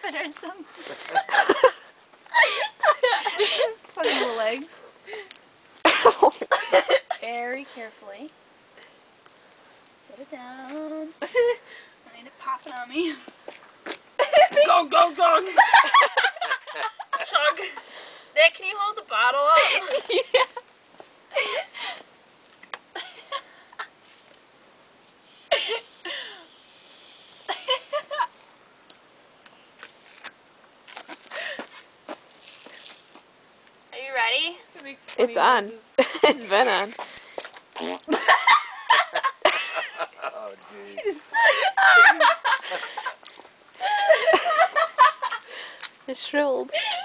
put her in some fucking little legs. Very carefully. Set it down. I need it popping on me. Go, go, go! Chug. Nick, can you hold the bottle up? Yeah. Are you ready? It's on. It's been on. Oh, jeez. It's shrilled.